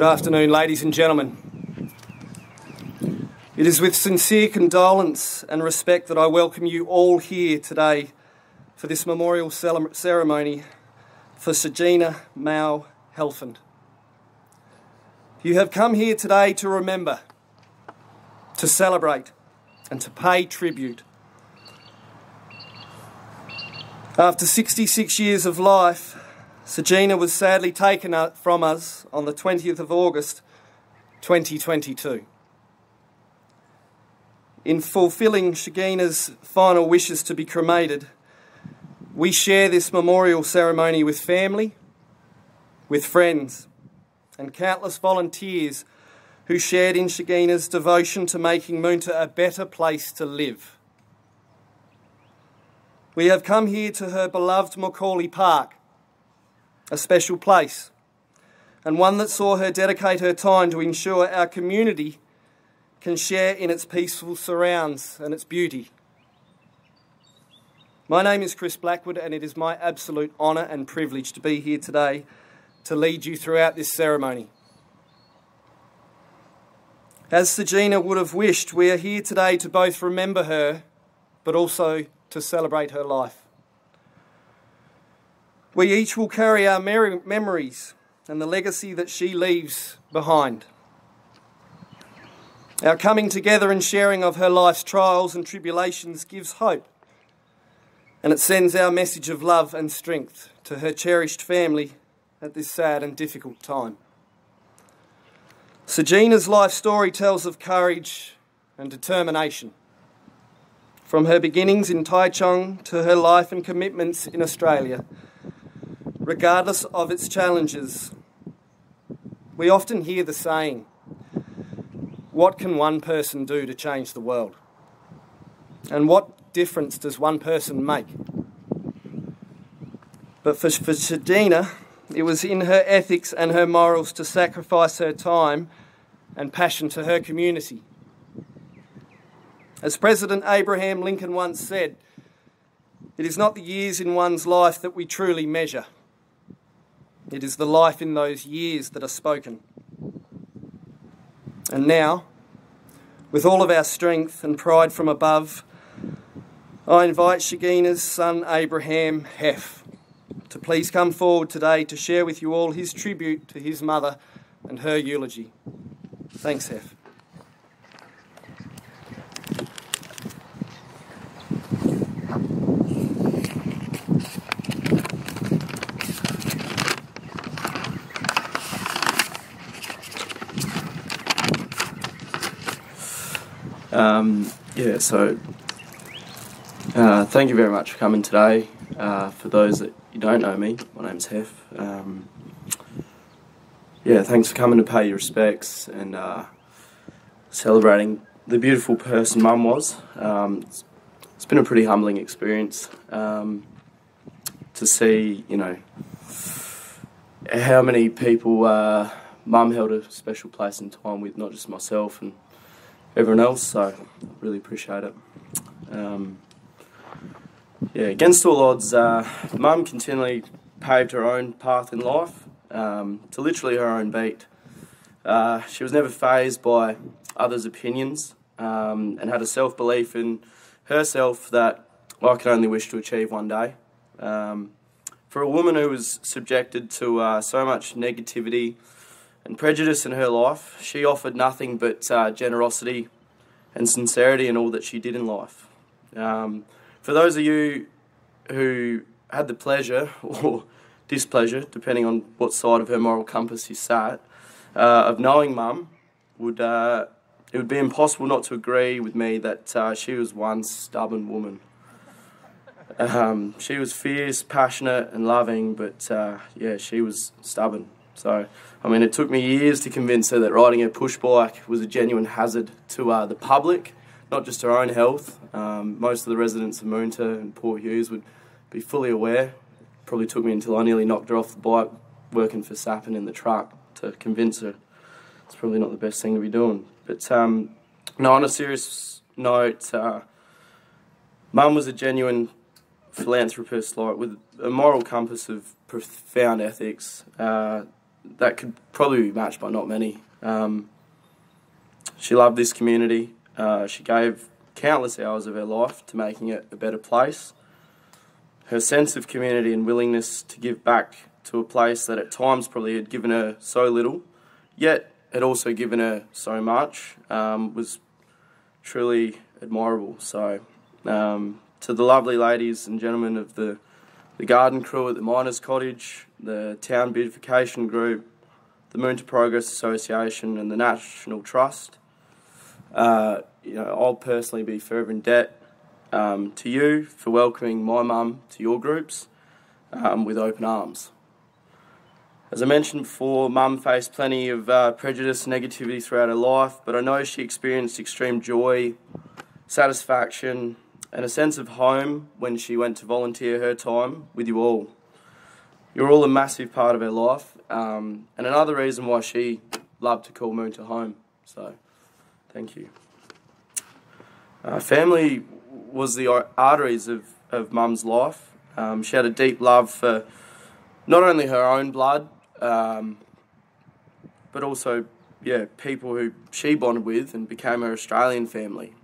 Good afternoon, ladies and gentlemen. It is with sincere condolence and respect that I welcome you all here today for this memorial ceremony for Shagina Helfand. You have come here today to remember, to celebrate, and to pay tribute. After 66 years of life, Shagina was sadly taken from us on the 20th of August 2022. In fulfilling Shagina's final wishes to be cremated, we share this memorial ceremony with family, with friends, and countless volunteers who shared in Shagina's devotion to making Moonta a better place to live. We have come here to her beloved Mccauley Park, a special place, and one that saw her dedicate her time to ensure our community can share in its peaceful surrounds and its beauty. My name is Chris Blackwood, and it is my absolute honour and privilege to be here today to lead you throughout this ceremony. As Shagina would have wished, we are here today to both remember her, but also to celebrate her life. We each will carry our memories and the legacy that she leaves behind. Our coming together and sharing of her life's trials and tribulations gives hope, and it sends our message of love and strength to her cherished family at this sad and difficult time. Shagina's life story tells of courage and determination. From her beginnings in Taichung to her life and commitments in Australia, regardless of its challenges, we often hear the saying, what can one person do to change the world? And what difference does one person make? But for Shagina, it was in her ethics and her morals to sacrifice her time and passion to her community. As President Abraham Lincoln once said, it is not the years in one's life that we truly measure. It is the life in those years that are spoken. And now, with all of our strength and pride from above, I invite Shagina's son Abraham Hef to please come forward today to share with you all his tribute to his mother and her eulogy. Thanks, Hef. Thank you very much for coming today. For those that you don't know me, my name's Hef. Thanks for coming to pay your respects and celebrating the beautiful person Mum was. It's been a pretty humbling experience to see, how many people Mum held a special place in time with, not just myself and everyone else, so I really appreciate it. Against all odds, Mum continually paved her own path in life, to literally her own beat. She was never fazed by others' opinions, and had a self-belief in herself that I could only wish to achieve one day. For a woman who was subjected to so much negativity and prejudice in her life, she offered nothing but generosity and sincerity in all that she did in life. For those of you who had the pleasure or displeasure, depending on what side of her moral compass you sat, of knowing Mum, it would be impossible not to agree with me that she was one stubborn woman. She was fierce, passionate and loving, but she was stubborn. So, it took me years to convince her that riding her push bike was a genuine hazard to the public, not just her own health. Most of the residents of Moonta and Port Hughes would be fully aware. Probably took me until I nearly knocked her off the bike working for Sappin in the truck to convince her it's probably not the best thing to be doing. But on a serious note, Mum was a genuine philanthropist, with a moral compass of profound ethics. that could probably be matched by not many. She loved this community. She gave countless hours of her life to making it a better place. Her sense of community and willingness to give back to a place that at times probably had given her so little, yet had also given her so much, was truly admirable. So, to the lovely ladies and gentlemen of the garden crew at the Miners' Cottage, the Town Beautification Group, the Moonta Progress Association and the National Trust, I'll personally be forever in debt to you for welcoming my mum to your groups with open arms. As I mentioned before, Mum faced plenty of prejudice and negativity throughout her life, but I know she experienced extreme joy, satisfaction and a sense of home when she went to volunteer her time with you all. You're all a massive part of her life, and another reason why she loved to call Moonta home. So, thank you. Family was the arteries of Mum's life. She had a deep love for not only her own blood, but also, people who she bonded with and became her Australian family.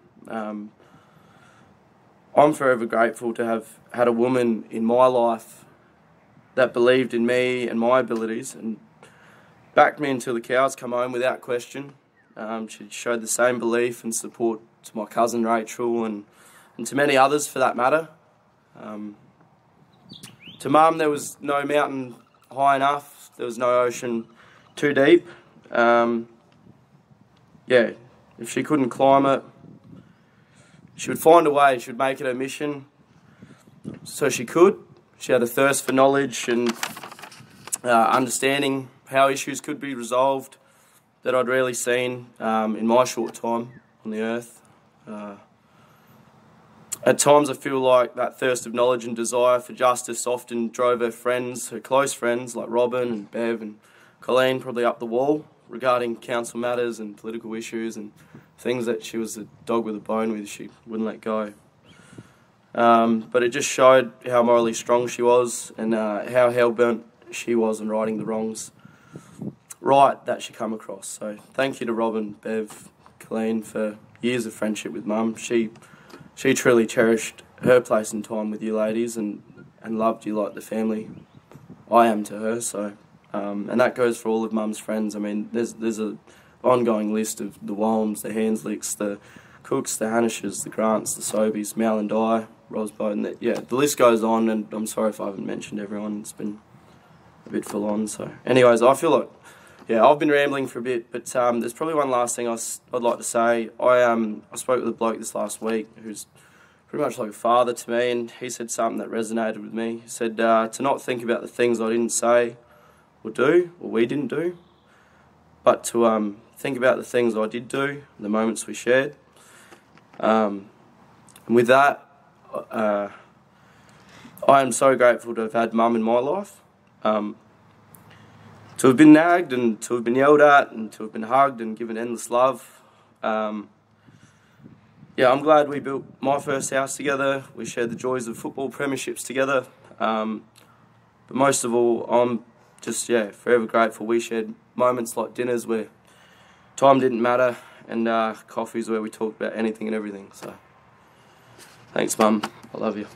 I'm forever grateful to have had a woman in my life that believed in me and my abilities and backed me until the cows come home without question. She showed the same belief and support to my cousin Rachel and to many others for that matter. To Mum, there was no mountain high enough, there was no ocean too deep. If she couldn't climb it, she would find a way, she would make it her mission. So she could. She had a thirst for knowledge and understanding how issues could be resolved that I'd rarely seen in my short time on the earth. At times I feel like that thirst of knowledge and desire for justice often drove her friends, her close friends like Robin and Bev and Colleen, probably up the wall regarding council matters and political issues and things that she was a dog with a bone with, she wouldn't let go. But it just showed how morally strong she was and how hell-bent she was on righting the wrongs right that she come across. So thank you to Robin, Bev, Colleen for years of friendship with Mum. She truly cherished her place and time with you ladies and loved you like the family I am to her. So and that goes for all of Mum's friends. I mean, there's a ongoing list of the Walms, the Hanslicks, the Cooks, the Hanishes, the Grants, the Sobies, Mal and Di, Rosbo, and the list goes on, and I'm sorry if I haven't mentioned everyone. It's been a bit full on. So anyways, I feel like, I've been rambling for a bit, but there's probably one last thing I'd like to say. I spoke with a bloke this last week who's pretty much like a father to me, and he said something that resonated with me. He said to not think about the things I didn't say or do, or we didn't do, but to think about the things I did do, the moments we shared. And with that, I am so grateful to have had Mum in my life. To have been nagged and to have been yelled at and to have been hugged and given endless love. I'm glad we built my first house together. We shared the joys of football premierships together. But most of all, I'm just, forever grateful we shared moments like dinners where time didn't matter and coffees where we talked about anything and everything. So, thanks, Mum. I love you.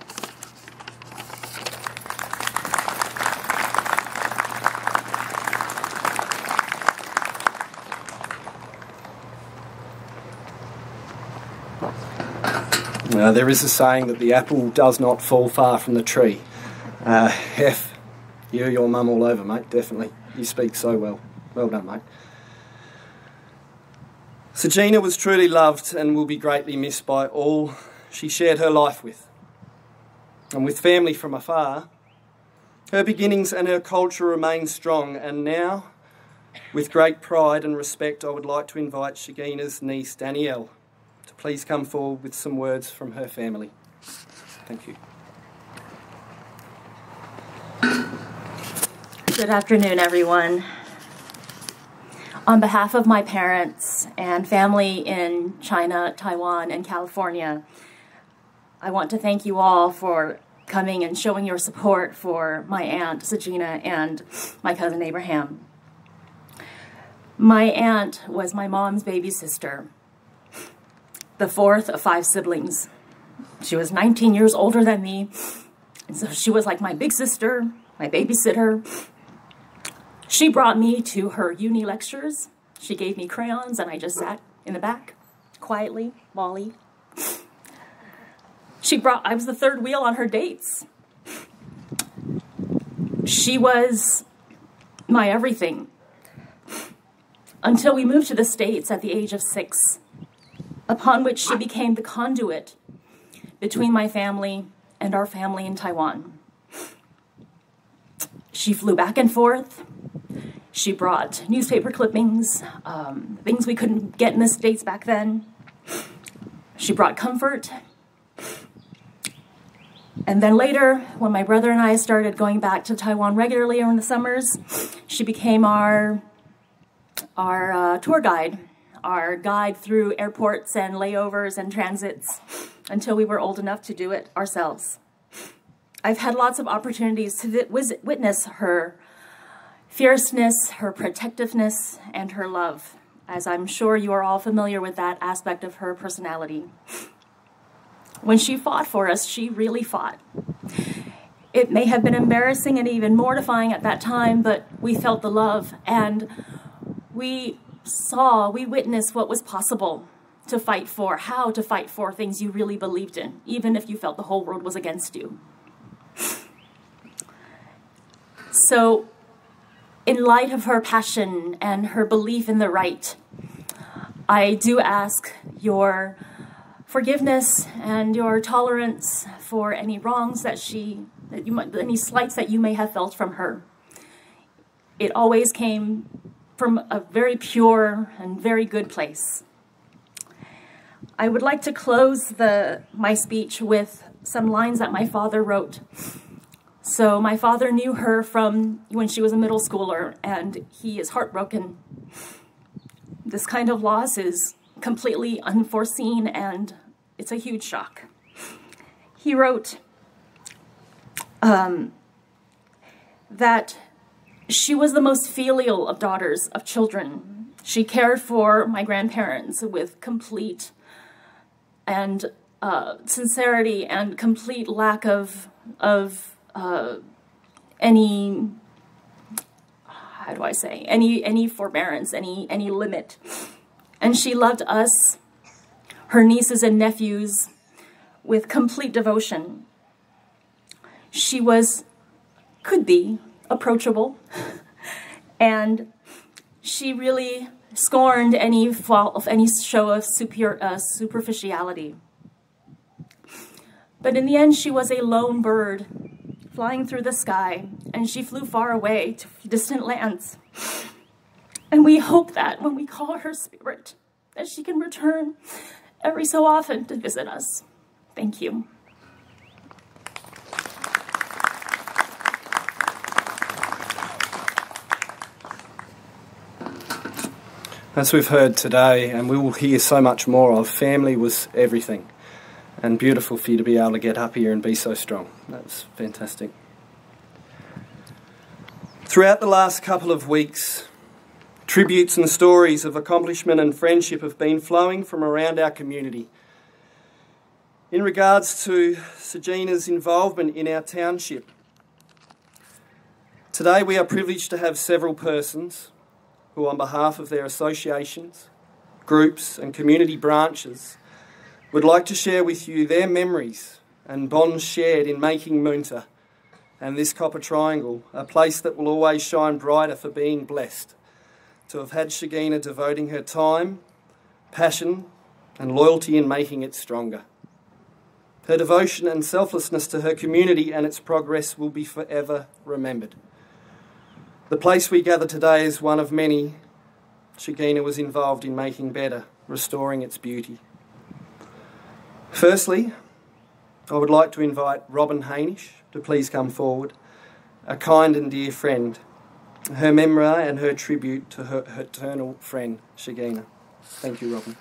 There is a saying that the apple does not fall far from the tree. Hef, you're your mum all over, mate, definitely. You speak so well. Well done, mate. Shagina was truly loved and will be greatly missed by all she shared her life with. And with family from afar, her beginnings and her culture remain strong, and now, with great pride and respect, I would like to invite Shagina's niece, Danielle, to please come forward with some words from her family. Thank you. Good afternoon, everyone. On behalf of my parents and family in China, Taiwan, and California, I want to thank you all for coming and showing your support for my aunt, Shagina, and my cousin, Abraham. My aunt was my mom's baby sister, the fourth of 5 siblings. She was 19 years older than me, and so she was like my big sister, my babysitter. She brought me to her uni lectures. She gave me crayons, and I just sat in the back, quietly, Molly. I was the third wheel on her dates. She was my everything. Until we moved to the States at the age of 6, upon which she became the conduit between my family and our family in Taiwan. She flew back and forth. She brought newspaper clippings, things we couldn't get in the States back then. She brought comfort. And then later, when my brother and I started going back to Taiwan regularly in the summers, she became our tour guide, our guide through airports and layovers and transits until we were old enough to do it ourselves. I've had lots of opportunities to witness her fierceness, her protectiveness, and her love, as I'm sure you are all familiar with that aspect of her personality. When she fought for us, she really fought. It may have been embarrassing and even mortifying at that time, but we felt the love, and we witnessed what was possible to fight for, how to fight for things you really believed in, even if you felt the whole world was against you. So, in light of her passion and her belief in the right, I do ask your forgiveness and your tolerance for any wrongs any slights that you may have felt from her. It always came from a very pure and very good place. I would like to close my speech with some lines that my father wrote. So my father knew her from when she was a middle schooler, and he is heartbroken. This kind of loss is completely unforeseen, and it's a huge shock. He wrote that she was the most filial of daughters, of children. She cared for my grandparents with complete and sincerity and complete lack of any, how do I say, any forbearance, any limit. And she loved us, her nieces and nephews, with complete devotion. She could be approachable, and she really scorned any show of superficiality. But in the end, she was a lone bird flying through the sky, and she flew far away to distant lands. And we hope that when we call her spirit, that she can return every so often to visit us. Thank you. As we've heard today, and we will hear so much more of, family was everything. And beautiful for you to be able to get up here and be so strong. That's fantastic. Throughout the last couple of weeks, tributes and stories of accomplishment and friendship have been flowing from around our community. In regards to Shagina's involvement in our township, today we are privileged to have several persons who, on behalf of their associations, groups and community branches, would like to share with you their memories and bonds shared in making Moonta and this Copper Triangle a place that will always shine brighter for being blessed to have had Shagina devoting her time, passion and loyalty in making it stronger. Her devotion and selflessness to her community and its progress will be forever remembered. The place we gather today is one of many Shagina was involved in making better, restoring its beauty. Firstly, I would like to invite Robin Hainish to please come forward, a kind and dear friend, her memory and her tribute to her eternal friend, Shagina. Thank you, Robin.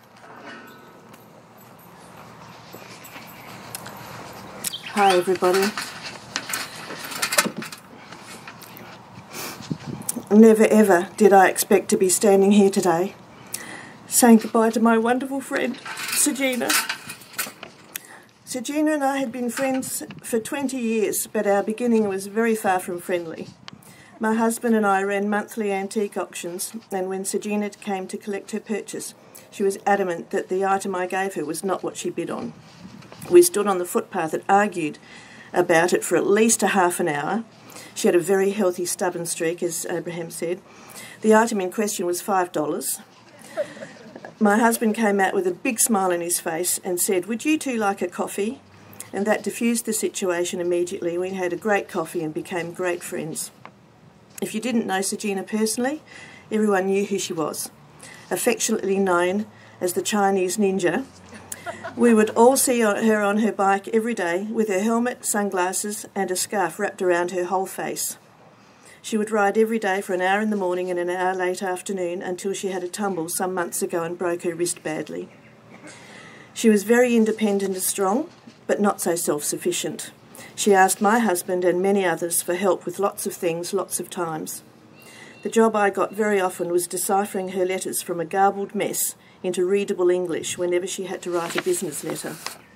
Hi, everybody. Never ever did I expect to be standing here today, saying goodbye to my wonderful friend, Shagina. Shagina and I had been friends for 20 years, but our beginning was very far from friendly. My husband and I ran monthly antique auctions, and when Shagina came to collect her purchase, she was adamant that the item I gave her was not what she bid on. We stood on the footpath and argued about it for at least a half an hour. She had a very healthy stubborn streak, as Abraham said. The item in question was $5. My husband came out with a big smile on his face and said, "Would you two like a coffee?" And that diffused the situation immediately. We had a great coffee and became great friends. If you didn't know Shagina personally, everyone knew who she was. Affectionately known as the Chinese ninja, we would all see her on her bike every day with her helmet, sunglasses and a scarf wrapped around her whole face. She would ride every day for an hour in the morning and an hour late afternoon until she had a tumble some months ago and broke her wrist badly. She was very independent and strong, but not so self-sufficient. She asked my husband and many others for help with lots of things, lots of times. The job I got very often was deciphering her letters from a garbled mess into readable English whenever she had to write a business letter.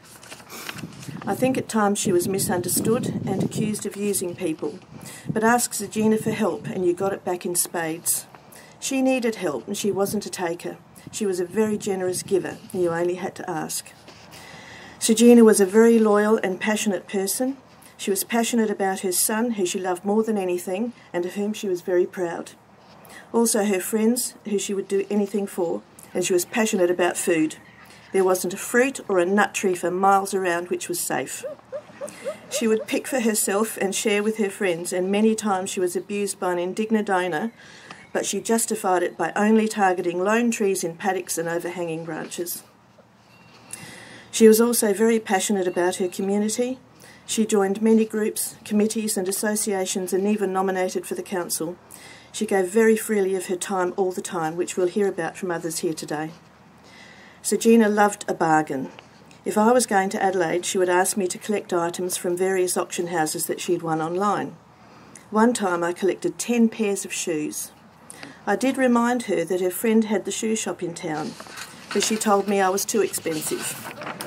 I think at times she was misunderstood and accused of using people, but ask Shagina for help and you got it back in spades. She needed help and she wasn't a taker. She was a very generous giver and you only had to ask. Shagina was a very loyal and passionate person. She was passionate about her son, who she loved more than anything and of whom she was very proud. Also her friends, who she would do anything for, and she was passionate about food. There wasn't a fruit or a nut tree for miles around which was safe. She would pick for herself and share with her friends, and many times she was abused by an indignant owner, but she justified it by only targeting lone trees in paddocks and overhanging branches. She was also very passionate about her community. She joined many groups, committees and associations and even nominated for the council. She gave very freely of her time all the time, which we'll hear about from others here today. Shagina loved a bargain. If I was going to Adelaide, she would ask me to collect items from various auction houses that she'd won online. One time I collected 10 pairs of shoes. I did remind her that her friend had the shoe shop in town, but she told me I was too expensive.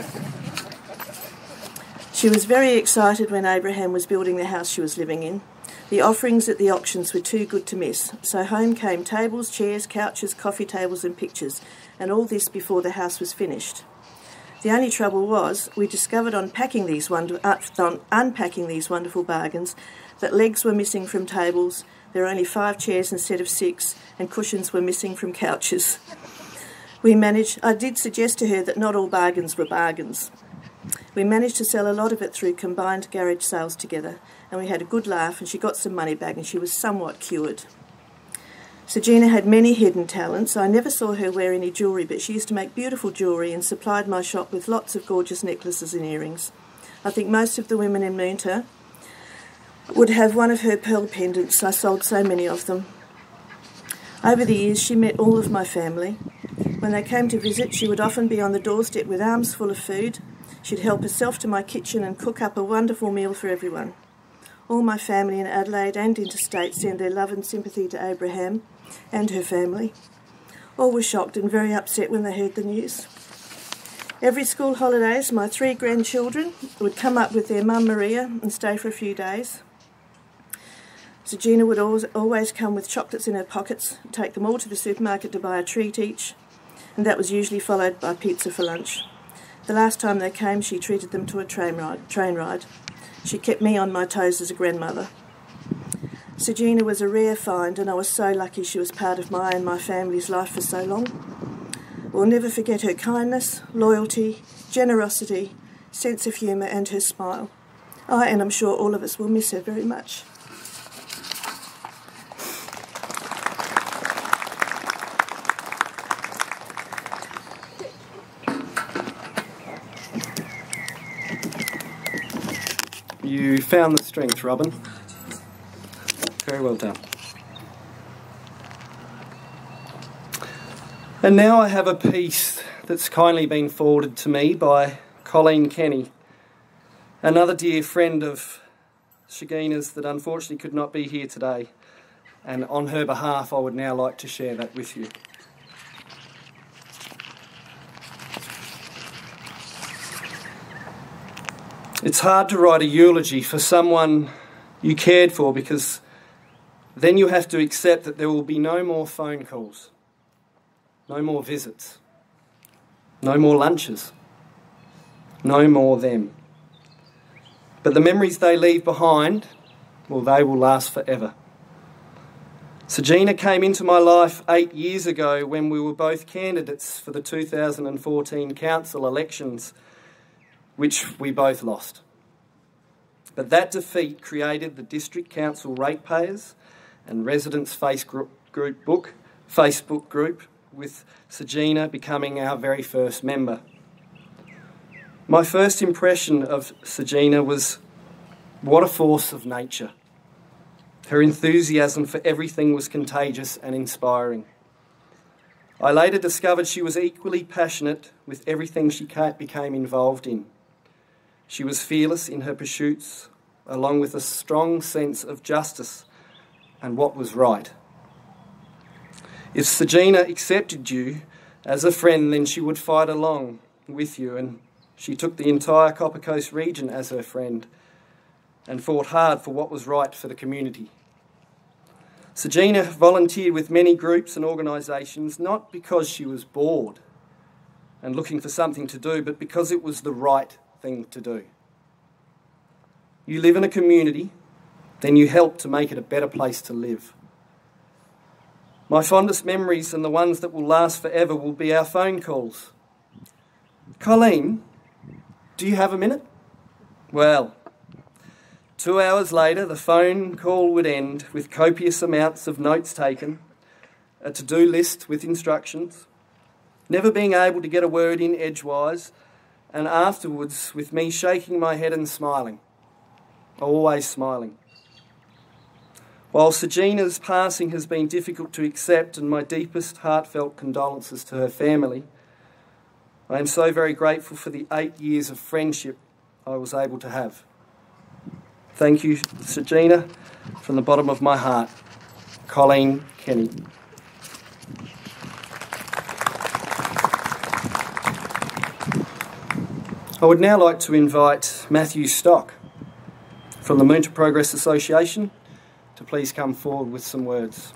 She was very excited when Abraham was building the house she was living in. The offerings at the auctions were too good to miss, so home came tables, chairs, couches, coffee tables and pictures, and all this before the house was finished. The only trouble was, we discovered on unpacking these wonderful bargains that legs were missing from tables, there were only 5 chairs instead of 6, and cushions were missing from couches. I did suggest to her that not all bargains were bargains. We managed to sell a lot of it through combined garage sales together, and we had a good laugh and she got some money back and she was somewhat cured. Shagina had many hidden talents. I never saw her wear any jewellery, but she used to make beautiful jewellery and supplied my shop with lots of gorgeous necklaces and earrings. I think most of the women in Moonta would have one of her pearl pendants. I sold so many of them. Over the years she met all of my family. When they came to visit, she would often be on the doorstep with arms full of food. She'd help herself to my kitchen and cook up a wonderful meal for everyone. All my family in Adelaide and interstate send their love and sympathy to Abraham and her family. All were shocked and very upset when they heard the news. Every school holidays, my 3 grandchildren would come up with their mum Maria and stay for a few days. Shagina would always come with chocolates in her pockets, take them all to the supermarket to buy a treat each, and that was usually followed by pizza for lunch. The last time they came, she treated them to a train ride. She kept me on my toes as a grandmother. Shagina was a rare find, and I was so lucky she was part of my and my family's life for so long. We'll never forget her kindness, loyalty, generosity, sense of humour and her smile. And I'm sure all of us will miss her very much. You found the strength, Robin. Very well done. And now I have a piece that's kindly been forwarded to me by Colleen Kenny, another dear friend of Shagina's that unfortunately could not be here today. and on her behalf I would now like to share that with you. It's hard to write a eulogy for someone you cared for, because then you have to accept that there will be no more phone calls, no more visits, no more lunches, no more them. But the memories they leave behind, well, they will last forever. Shagina came into my life 8 years ago when we were both candidates for the 2014 council elections, which we both lost. But that defeat created the District Council Ratepayers and Residents Facebook group, with Shagina becoming our very first member. My first impression of Shagina was what a force of nature. Her enthusiasm for everything was contagious and inspiring. I later discovered she was equally passionate with everything she became involved in. She was fearless in her pursuits, along with a strong sense of justice and what was right. If Shagina accepted you as a friend, then she would fight along with you, and she took the entire Copper Coast region as her friend and fought hard for what was right for the community. Shagina volunteered with many groups and organisations, not because she was bored and looking for something to do, but because it was the right thing to do. You live in a community, then you help to make it a better place to live. My fondest memories, and the ones that will last forever, will be our phone calls. Colleen, do you have a minute? Well, 2 hours later, the phone call would end with copious amounts of notes taken, a to-do list with instructions, never being able to get a word in edgewise, and afterwards with me shaking my head and smiling, always smiling. While Shagina's passing has been difficult to accept, and my deepest heartfelt condolences to her family, I am so very grateful for the 8 years of friendship I was able to have. Thank you, Shagina, from the bottom of my heart. Colleen Kenny. I would now like to invite Matthew Stock from the Moonta Progress Association to please come forward with some words.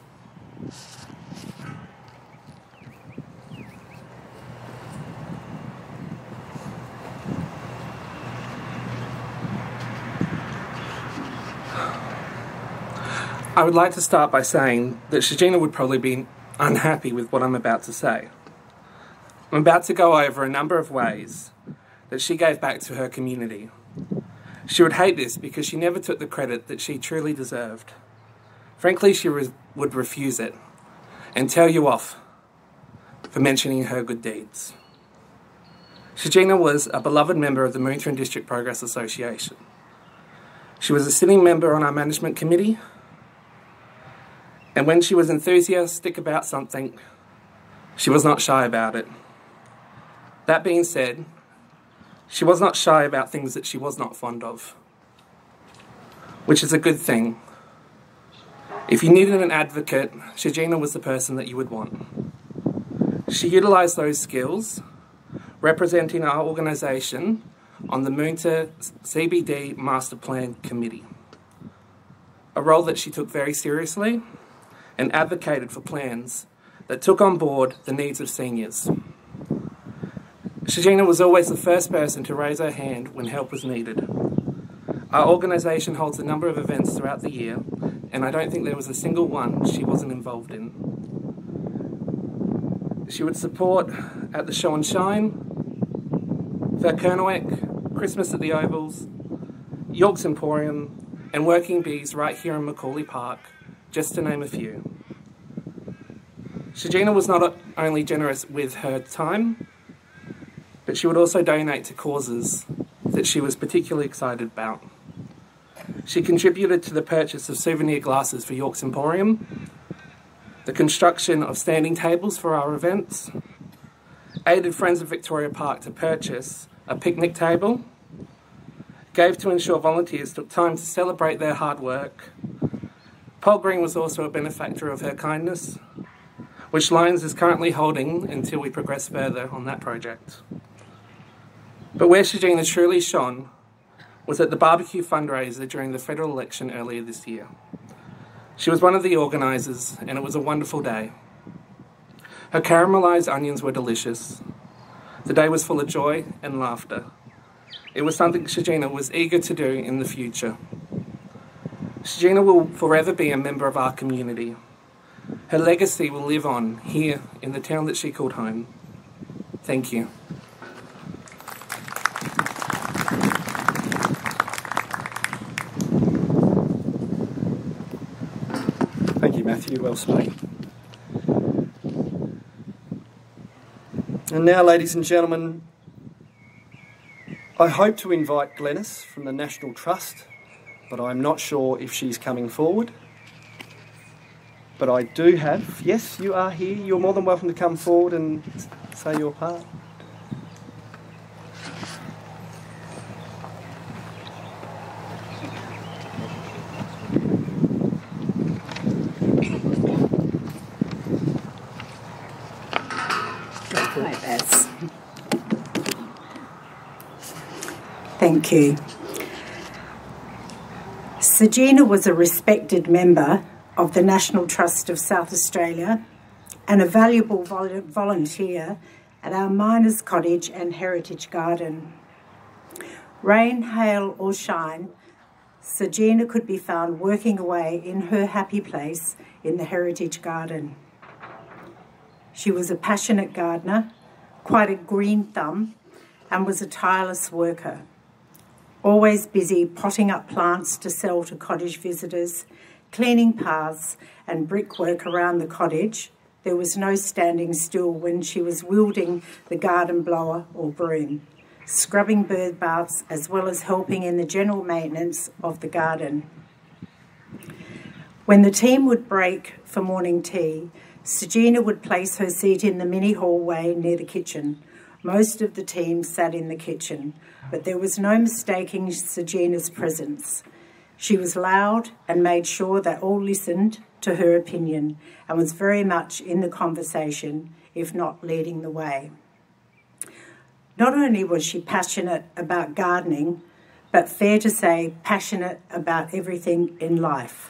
I would like to start by saying that Shagina would probably be unhappy with what I'm about to say. I'm about to go over a number of ways that she gave back to her community. She would hate this because she never took the credit that she truly deserved. Frankly, she would refuse it and tell you off for mentioning her good deeds. Shagina was a beloved member of the Moonta and District Progress Association. She was a sitting member on our management committee, and when she was enthusiastic about something, she was not shy about it. That being said, she was not shy about things that she was not fond of, which is a good thing. If you needed an advocate, Shagina was the person that you would want. She utilised those skills, representing our organisation on the Moonta CBD Master Plan Committee, a role that she took very seriously and advocated for plans that took on board the needs of seniors. Shagina was always the first person to raise her hand when help was needed. Our organisation holds a number of events throughout the year, and I don't think there was a single one she wasn't involved in. She would support at the Show and Shine, Verkernoek, Christmas at the Ovals, York's Emporium, and Working Bees right here in Mccauley Park, just to name a few. Shagina was not only generous with her time, but she would also donate to causes that she was particularly excited about. She contributed to the purchase of souvenir glasses for York's Emporium, the construction of standing tables for our events, aided Friends of Victoria Park to purchase a picnic table, gave to ensure volunteers took time to celebrate their hard work, Paul Green was also a benefactor of her kindness, which Lions is currently holding until we progress further on that project. But where Shagina truly shone was at the barbecue fundraiser during the federal election earlier this year. She was one of the organisers, and it was a wonderful day. Her caramelised onions were delicious. The day was full of joy and laughter. It was something Shagina was eager to do in the future. Shagina will forever be a member of our community. Her legacy will live on here in the town that she called home. Thank you. Thank you, Matthew. Well spoken. And now, ladies and gentlemen, I hope to invite Glenys from the National Trust, but I'm not sure if she's coming forward. But I do have, yes, you are here. You're more than welcome to come forward and say your part. Hi, Baz. Thank you. Shagina was a respected member of the National Trust of South Australia and a valuable volunteer at our Miners' Cottage and Heritage Garden. Rain, hail or shine, Shagina could be found working away in her happy place in the Heritage Garden. She was a passionate gardener, quite a green thumb, and was a tireless worker. Always busy potting up plants to sell to cottage visitors, cleaning paths and brickwork around the cottage. There was no standing still when she was wielding the garden blower or broom, scrubbing bird baths as well as helping in the general maintenance of the garden. When the team would break for morning tea, Shagina would place her seat in the mini hallway near the kitchen. Most of the team sat in the kitchen, but there was no mistaking Shagina's presence. She was loud and made sure that all listened to her opinion and was very much in the conversation, if not leading the way. Not only was she passionate about gardening, but fair to say passionate about everything in life.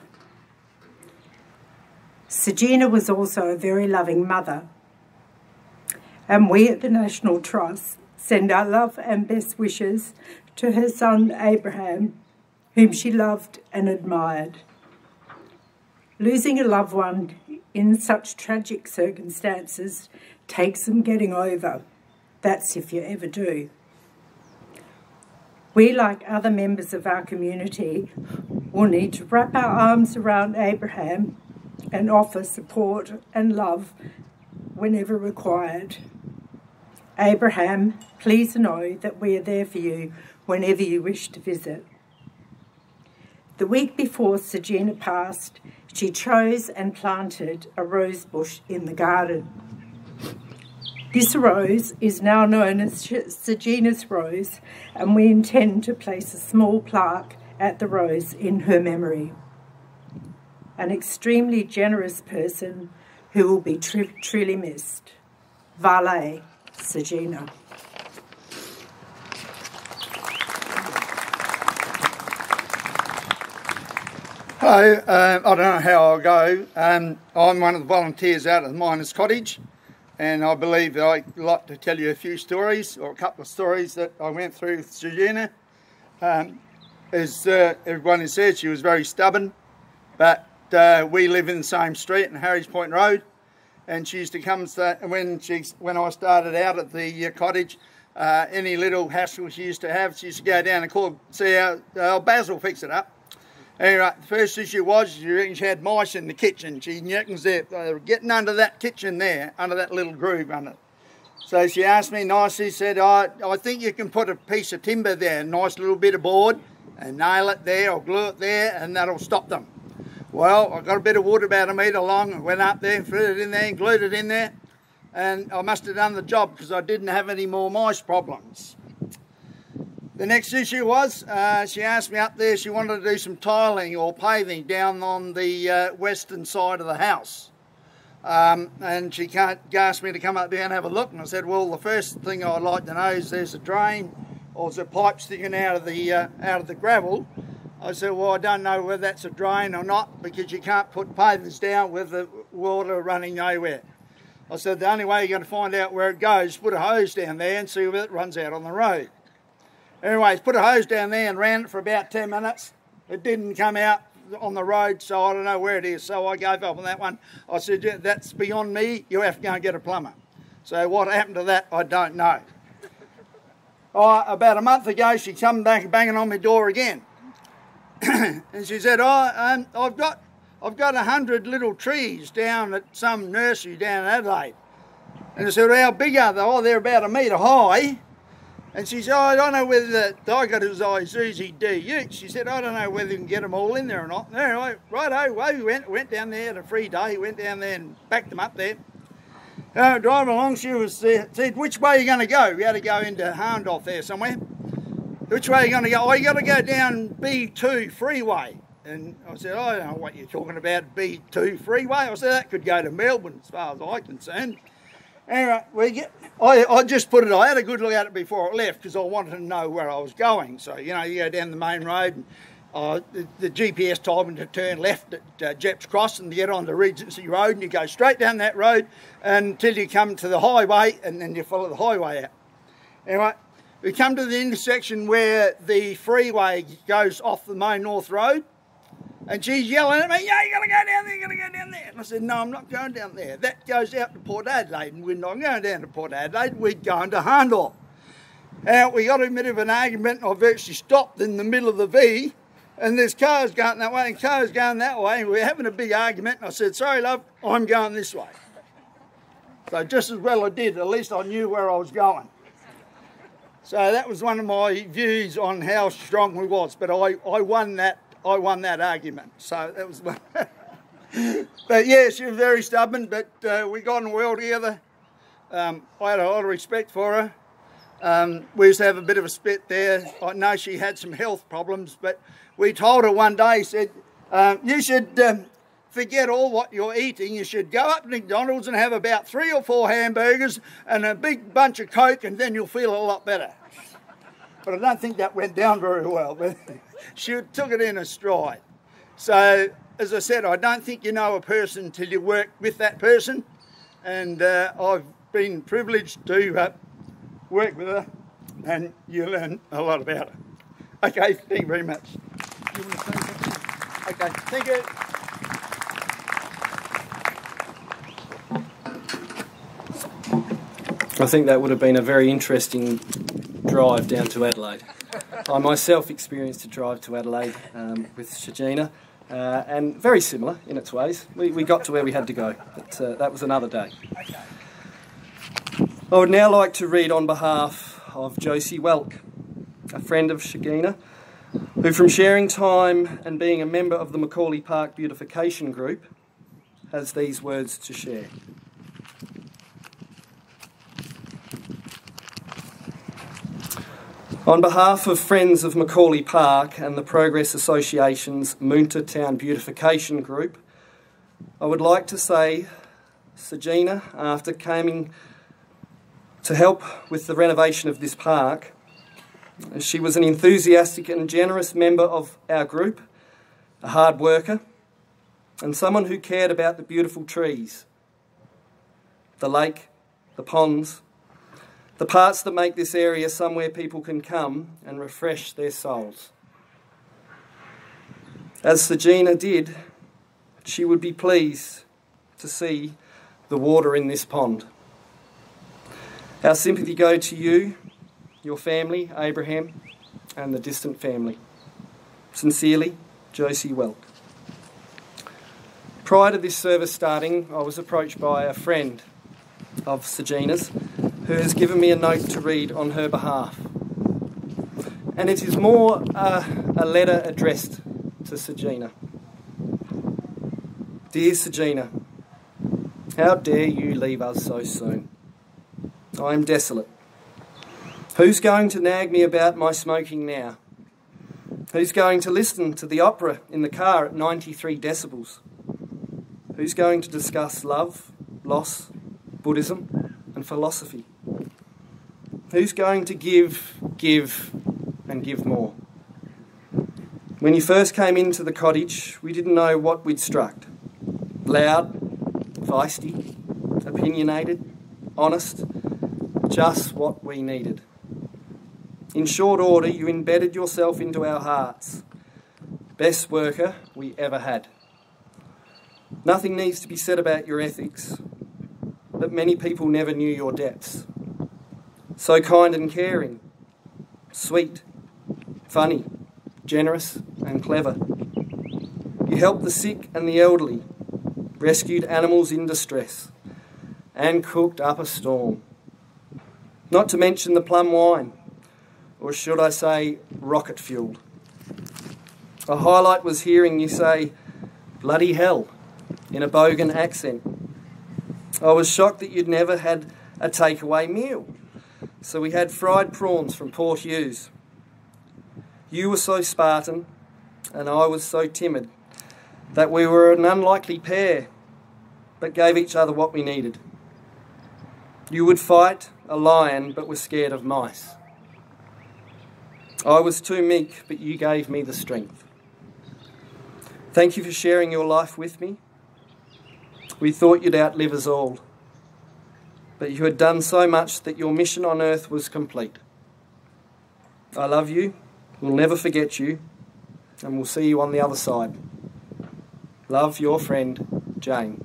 Shagina was also a very loving mother, and we at the National Trust send our love and best wishes to her son Abraham, whom she loved and admired. Losing a loved one in such tragic circumstances takes some getting over. That's if you ever do. We, like other members of our community, will need to wrap our arms around Abraham and offer support and love whenever required. Abraham, please know that we are there for you whenever you wish to visit. The week before Shagina passed, she chose and planted a rose bush in the garden. This rose is now known as Shagina's rose, and we intend to place a small plaque at the rose in her memory. An extremely generous person who will be truly missed. Vale, Shagina. Hello, I don't know how I'll go. I'm one of the volunteers out at the Miners' Cottage, and I believe that I'd like to tell you a few stories, or a couple of stories that I went through with Shagina. As everyone has said, she was very stubborn, but we live in the same street in Harry's Point Road, and she used to come when I started out at the cottage. Any little hassle she used to have, she used to go down and see how Basil fix it up. Anyway, the first issue was she reckons she had mice in the kitchen. She reckons they were getting under that kitchen there, under that little groove under it. So she asked me nicely, said, I think you can put a piece of timber there, a nice little bit of board, and nail it there or glue it there, and that'll stop them. Well, I got a bit of wood about a metre long, and went up there and threw it in there and glued it in there, and I must have done the job because I didn't have any more mice problems. The next issue was, she asked me up there, she wanted to do some tiling or paving down on the western side of the house. And she asked me to come up there and have a look, and I said, well, the first thing I'd like to know is there's a drain or is a pipe sticking out of the gravel. I said, well, I don't know whether that's a drain or not, because you can't put pavers down with the water running nowhere. I said, the only way you're going to find out where it goes, put a hose down there and see where it runs out on the road. Anyways, put a hose down there and ran it for about 10 minutes. It didn't come out on the road, so I don't know where it is. So I gave up on that one. I said, yeah, that's beyond me. You have to go and get a plumber. So what happened to that, I don't know. About a month ago, she come back banging on my door again. And she said, I've got 100 little trees down at some nursery down in Adelaide. And I said, well, how big are they? Oh, they're about 1 metre high. And she said, oh, I don't know whether I got his Isuzu DU. She said, I don't know whether you can get them all in there or not. Anyway, righto, we went down there on a free day. Went down there and backed them up there. Driving along, she said, which way are you going to go? We had to go into Harndorf there somewhere. Which way are you going to go? Oh, you got to go down B2 freeway. And I said, I don't know what you're talking about, B2 freeway. I said, that could go to Melbourne as far as I'm concerned. Anyway, I just put it, I had a good look at it before I left because I wanted to know where I was going. So, you know, you go down the main road and the GPS told me to turn left at Jepp's Cross and to get on the Regency Road, and you go straight down that road until you come to the highway, and then you follow the highway out. Anyway, we come to the intersection where the freeway goes off the main North Road. And she's yelling at me, yeah, you got to go down there, you got to go down there. And I said, no, I'm not going down there. That goes out to Port Adelaide, and we're not going down to Port Adelaide, we're going to Harndorf. And we got a bit of an argument, and I virtually stopped in the middle of the V, and there's cars going that way and cars going that way, and we're having a big argument, and I said, sorry, love, I'm going this way. So just as well I did, at least I knew where I was going. So that was one of my views on how strong we was, but I won that argument, so that was one. But yeah, she was very stubborn, but we got on well together. I had a lot of respect for her. We used to have a bit of a split there. I know she had some health problems, but we told her one day, said, you should forget all what you're eating. You should go up to McDonald's and have about 3 or 4 hamburgers and a big bunch of Coke, and then you'll feel a lot better. But I don't think that went down very well. But she took it in a stride. So, as I said, I don't think you know a person till you work with that person. And I've been privileged to work with her, and you learn a lot about her. Okay, thank you very much. You want to say something? Okay, thank you. I think that would have been a very interesting drive down to Adelaide. I myself experienced a drive to Adelaide with Shagina, and very similar in its ways. We got to where we had to go, but that was another day. I would now like to read on behalf of Josie Welk, a friend of Shagina, who from sharing time and being a member of the Mccauley Park Beautification Group has these words to share. On behalf of Friends of Mccauley Park and the Progress Association's Moonta Town Beautification Group, I would like to say Shagina, after coming to help with the renovation of this park, she was an enthusiastic and generous member of our group, a hard worker, and someone who cared about the beautiful trees, the lake, the ponds, the parts that make this area somewhere people can come and refresh their souls. As Shagina did, she would be pleased to see the water in this pond. Our sympathy go to you, your family, Abraham, and the distant family. Sincerely, Josie Welk. Prior to this service starting, I was approached by a friend of Shagina's who has given me a note to read on her behalf. And it is more a letter addressed to Shagina. Dear Shagina, how dare you leave us so soon? I am desolate. Who's going to nag me about my smoking now? Who's going to listen to the opera in the car at 93 decibels? Who's going to discuss love, loss, Buddhism and philosophy? Who's going to give, and give more? When you first came into the cottage, we didn't know what we'd struck. Loud, feisty, opinionated, honest, just what we needed. In short order, you embedded yourself into our hearts. Best worker we ever had. Nothing needs to be said about your ethics, but many people never knew your depths. So kind and caring, sweet, funny, generous and clever. You helped the sick and the elderly, rescued animals in distress, and cooked up a storm. Not to mention the plum wine, or should I say rocket-fueled. A highlight was hearing you say, "Bloody hell," in a bogan accent. I was shocked that you'd never had a takeaway meal, so we had fried prawns from Port Hughes. You were so Spartan, and I was so timid, that we were an unlikely pair, but gave each other what we needed. You would fight a lion, but were scared of mice. I was too meek, but you gave me the strength. Thank you for sharing your life with me. We thought you'd outlive us all, but you had done so much that your mission on earth was complete. I love you, we'll never forget you, and we'll see you on the other side. Love, your friend, Jane.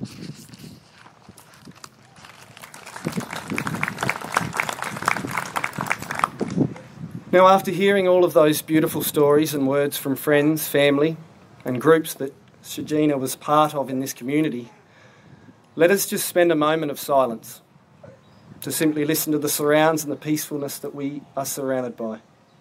Now, after hearing all of those beautiful stories and words from friends, family, and groups that Shagina was part of in this community, let us just spend a moment of silence to simply listen to the surrounds and the peacefulness that we are surrounded by.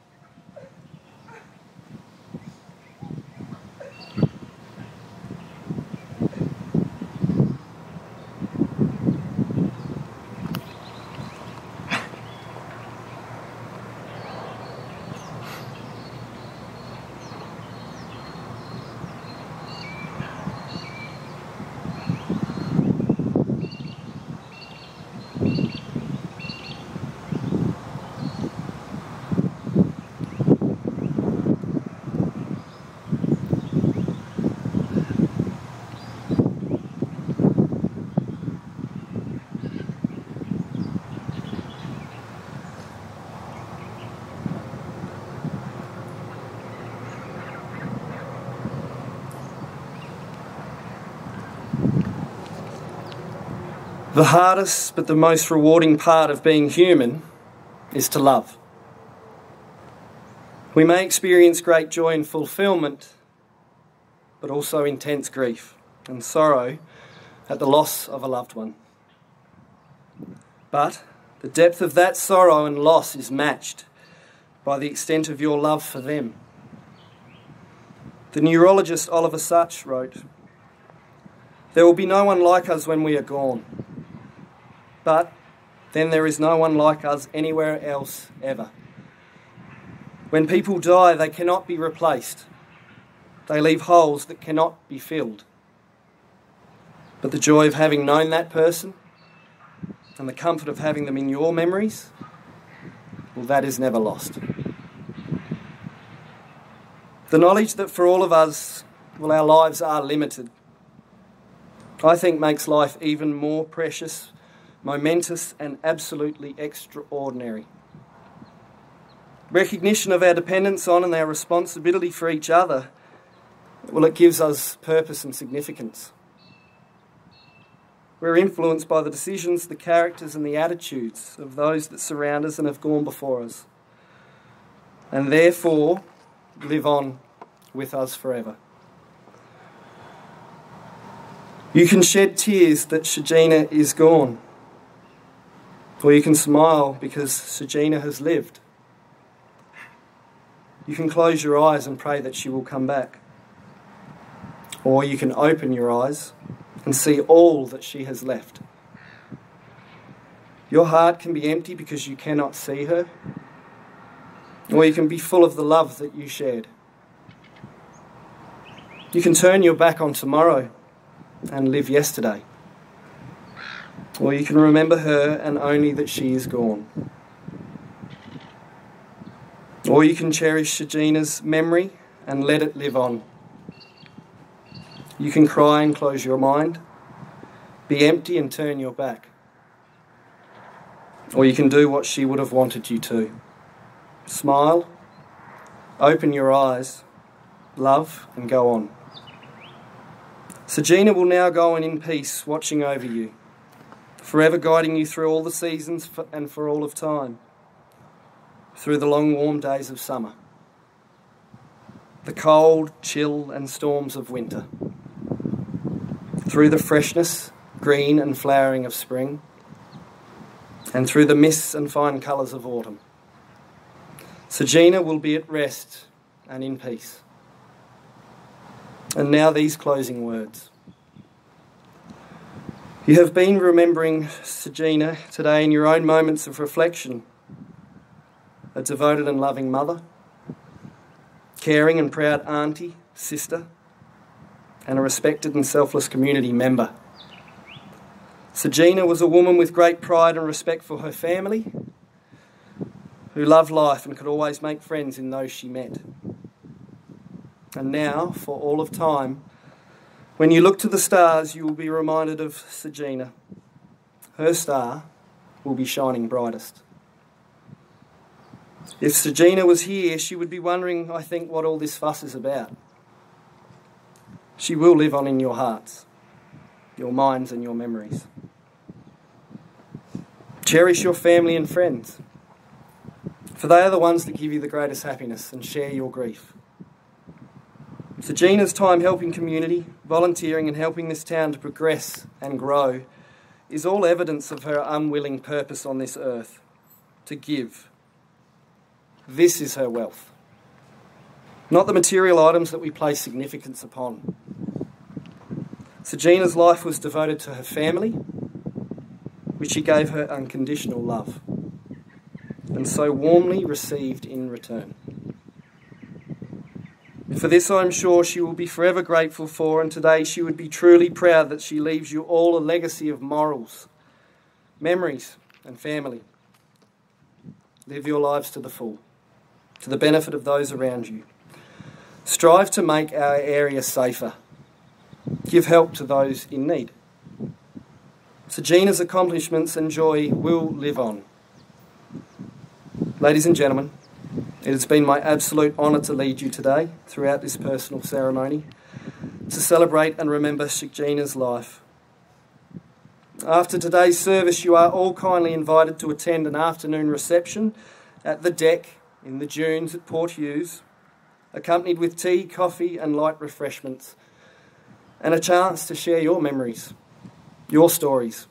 The hardest but the most rewarding part of being human is to love. We may experience great joy and fulfilment, but also intense grief and sorrow at the loss of a loved one. But the depth of that sorrow and loss is matched by the extent of your love for them. The neurologist Oliver Sacks wrote, "There will be no one like us when we are gone. But then there is no one like us anywhere else ever. When people die, they cannot be replaced. They leave holes that cannot be filled. But the joy of having known that person and the comfort of having them in your memories, well, that is never lost." The knowledge that for all of us, well, our lives are limited, I think makes life even more precious, momentous and absolutely extraordinary. Recognition of our dependence on and our responsibility for each other, well, it gives us purpose and significance. We're influenced by the decisions, the characters and the attitudes of those that surround us and have gone before us, and therefore live on with us forever. You can shed tears that Shagina is gone, or you can smile because Shagina has lived. You can close your eyes and pray that she will come back. Or you can open your eyes and see all that she has left. Your heart can be empty because you cannot see her, or you can be full of the love that you shared. You can turn your back on tomorrow and live yesterday, or you can remember her and only that she is gone. Or you can cherish Shagina's memory and let it live on. You can cry and close your mind, be empty and turn your back. Or you can do what she would have wanted you to. Smile, open your eyes, love and go on. Shagina will now go on in peace, watching over you, forever guiding you through all the seasons and for all of time, through the long warm days of summer, the cold, chill and storms of winter, through the freshness, green and flowering of spring, and through the mists and fine colours of autumn. Shagina will be at rest and in peace. And now these closing words. You have been remembering Shagina today in your own moments of reflection. A devoted and loving mother, caring and proud auntie, sister, and a respected and selfless community member. Shagina was a woman with great pride and respect for her family, who loved life and could always make friends in those she met. And now, for all of time, when you look to the stars, you will be reminded of Shagina. Her star will be shining brightest. If Shagina was here, she would be wondering, I think, what all this fuss is about. She will live on in your hearts, your minds and your memories. Cherish your family and friends, for they are the ones that give you the greatest happiness and share your grief. Shagina's time helping community, volunteering and helping this town to progress and grow is all evidence of her unwilling purpose on this earth, to give. This is her wealth, not the material items that we place significance upon. Shagina's life was devoted to her family, which she gave her unconditional love, and so warmly received in return. For this I am sure she will be forever grateful for, and today she would be truly proud that she leaves you all a legacy of morals, memories and family. Live your lives to the full, to the benefit of those around you. Strive to make our area safer. Give help to those in need. Shagina's accomplishments and joy will live on. Ladies and gentlemen, it has been my absolute honour to lead you today throughout this personal ceremony to celebrate and remember Shagina's life. After today's service, you are all kindly invited to attend an afternoon reception at the deck in the dunes at Port Hughes, accompanied with tea, coffee and light refreshments, and a chance to share your memories, your stories,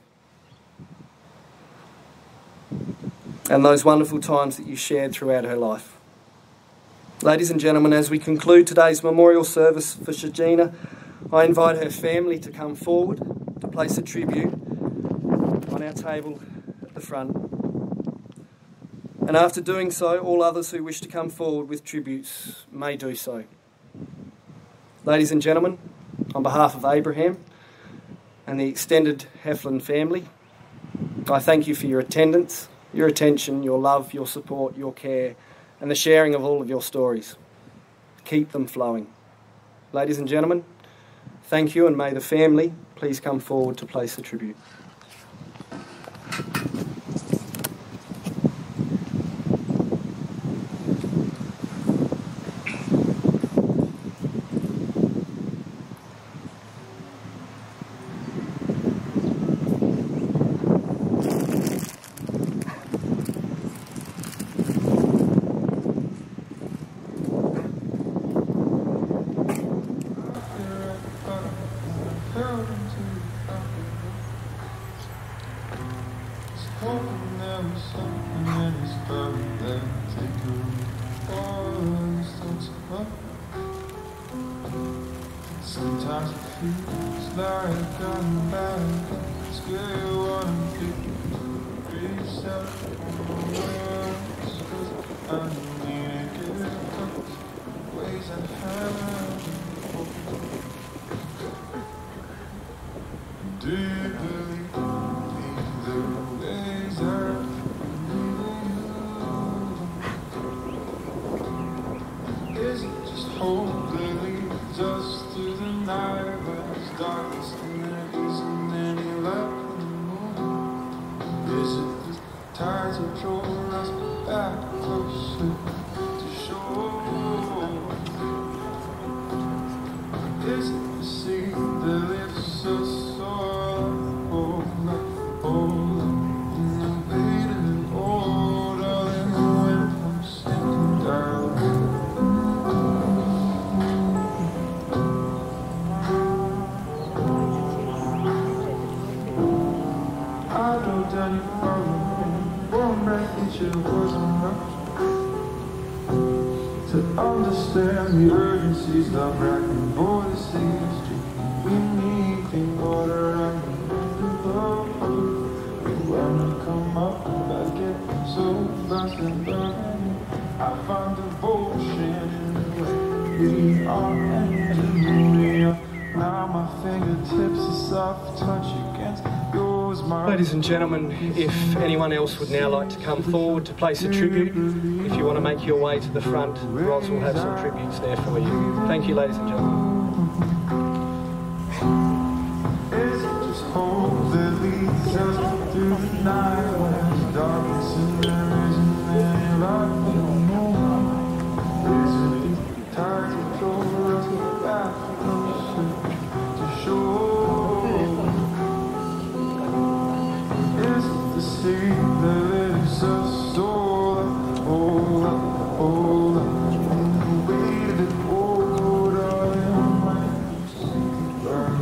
and those wonderful times that you shared throughout her life. Ladies and gentlemen, as we conclude today's memorial service for Shagina, I invite her family to come forward to place a tribute on our table at the front. And after doing so, all others who wish to come forward with tributes may do so. Ladies and gentlemen, on behalf of Abraham and the extended Helfand family, I thank you for your attendance, your attention, your love, your support, your care, and the sharing of all of your stories. Keep them flowing. Ladies and gentlemen, thank you, and may the family please come forward to place the tribute. Sometimes it feels like I'm back. Scary what I'm feeling. Do you believe the ways are moving? Is it just hope that leads us to the night when it's darkest and there isn't any light in the moon? Is it the tides that draw us back closer to shore? Is it the sea that lifts us to understand the urgencies of racking borders seas. We need clean water and love. We wanna come up but get so fast and burning. I find devotion in the way we are and we are. Now my fingertips are soft touch against yours. Ladies and gentlemen, if anyone else would now like to come forward to place a tribute, if you want to make your way to the front, Roz will have some tributes there for you. Thank you, ladies and gentlemen. Is it just hope that leads us through the night when it's darkness and there isn't any light no more? Is it the tides that draw us back closer to shore? Is it the sea that lifts us all up, all up, all up? And the weight of it all, darling, when you sink and burn.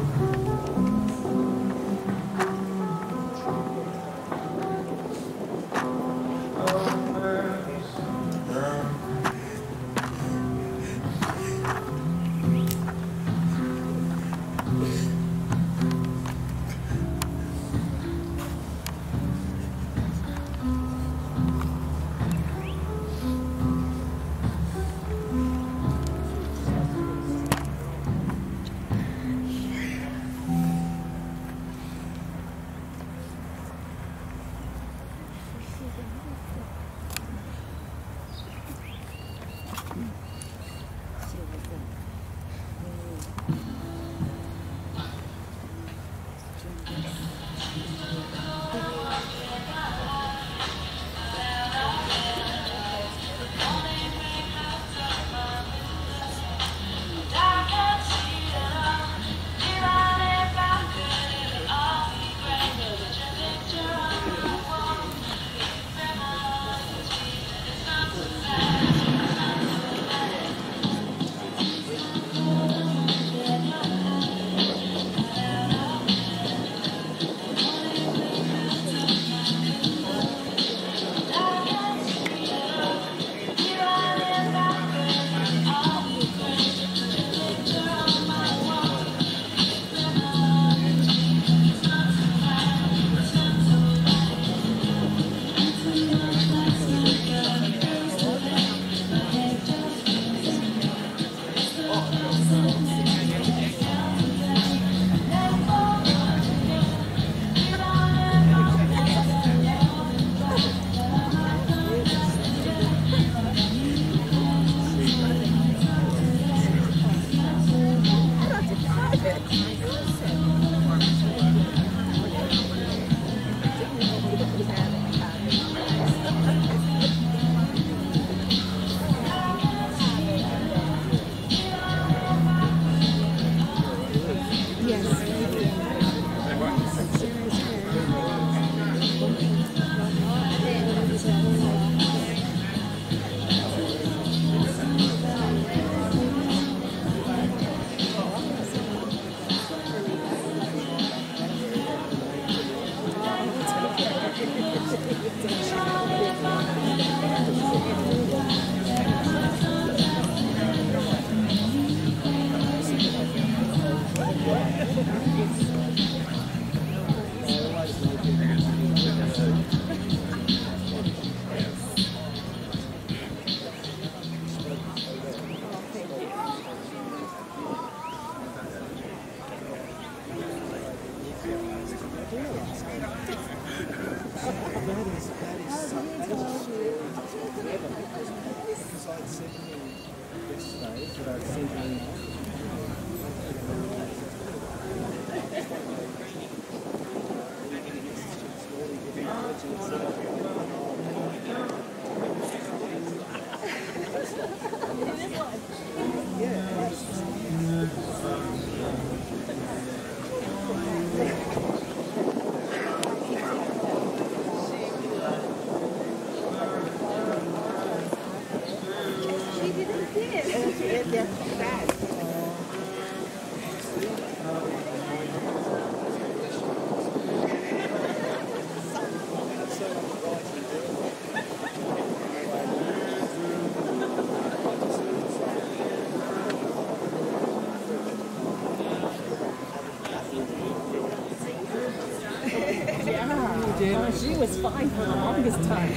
She was fine for the longest time.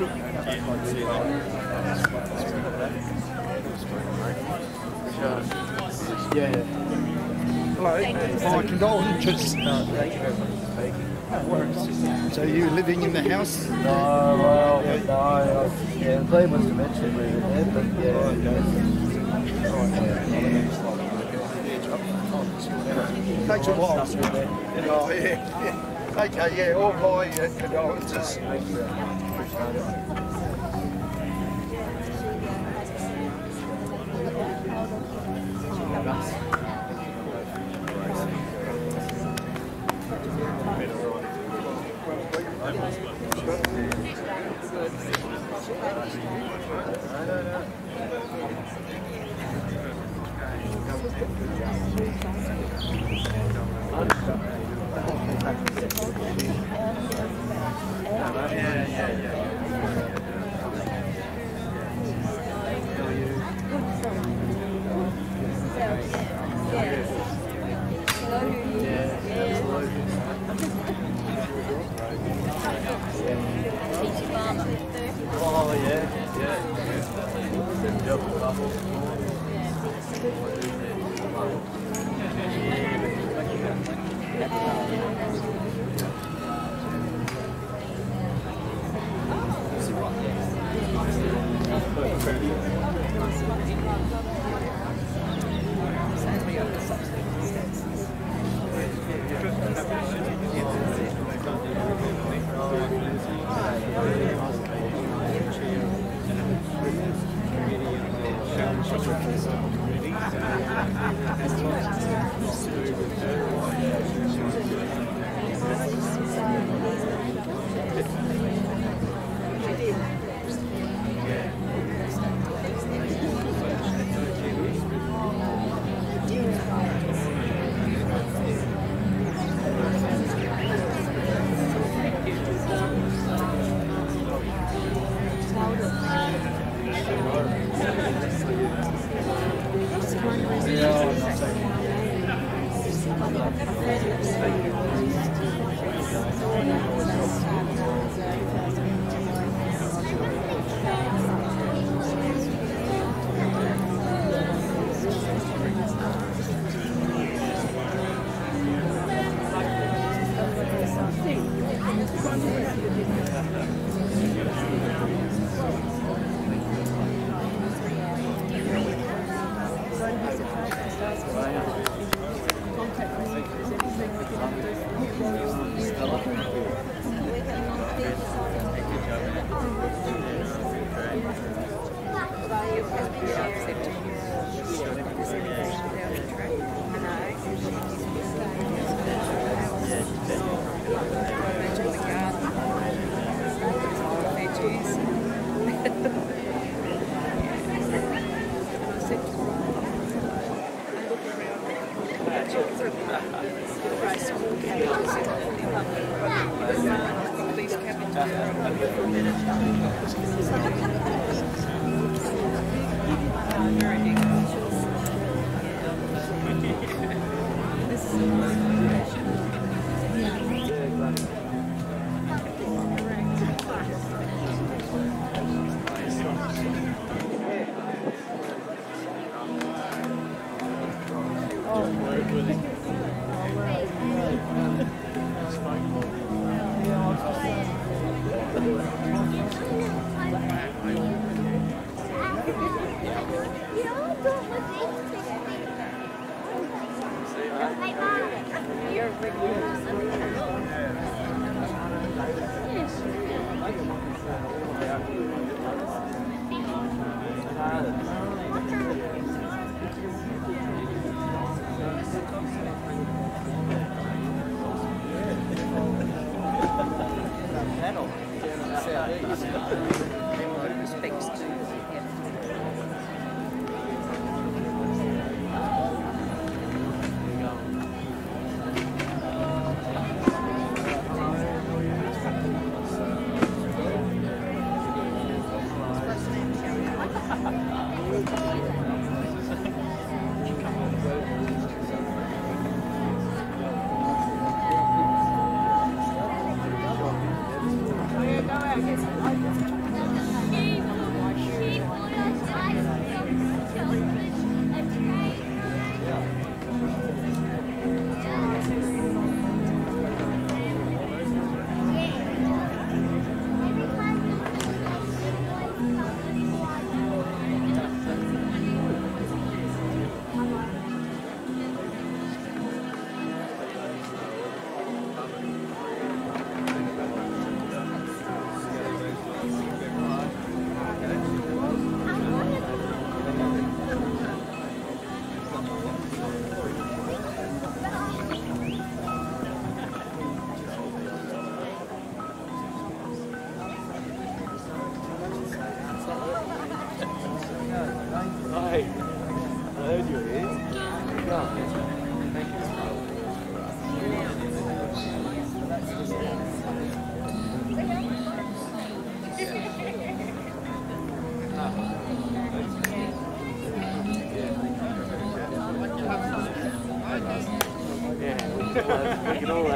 Hello, my condolences. No, thank you very much for speaking. No worries. So you living in the house? No, well, no, yeah, the plan was to eventually move in there, but Takes a while. Oh, yeah. Okay, yeah, all my condolences. Thank you. Appreciate it. Oh yeah,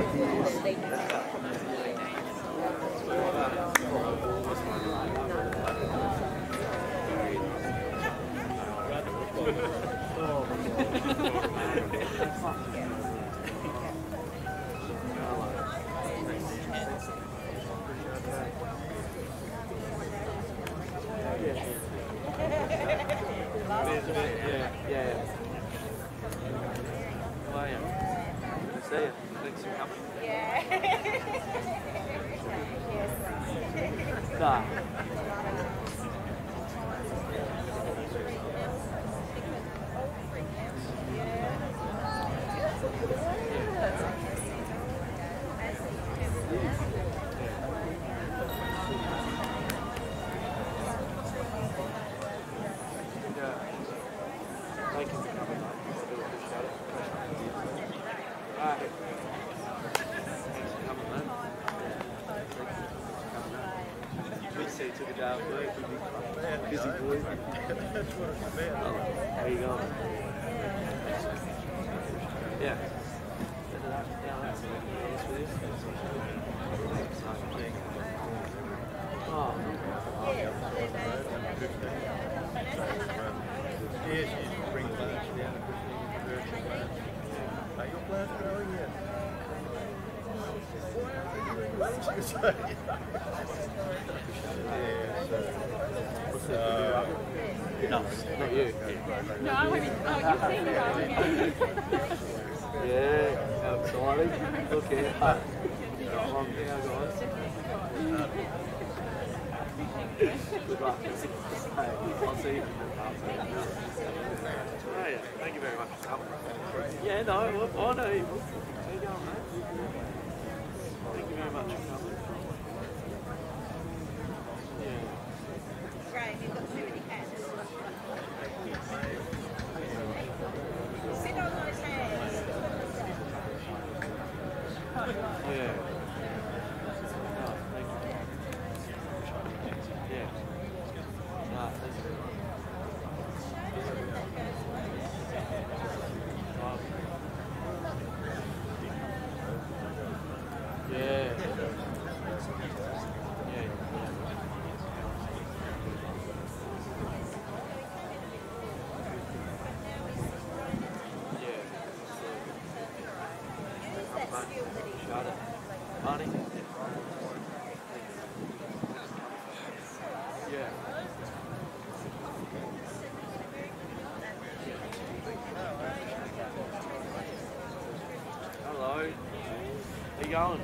Going?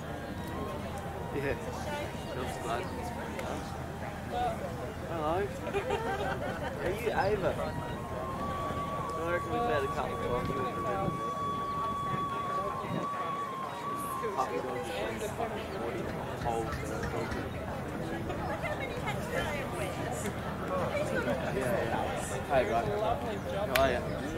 Yeah. Feels blood. Hello. Are you Ava? I reckon we've had a couple of coffee with her. Puppy dogs yeah. Hey, bro. How are you?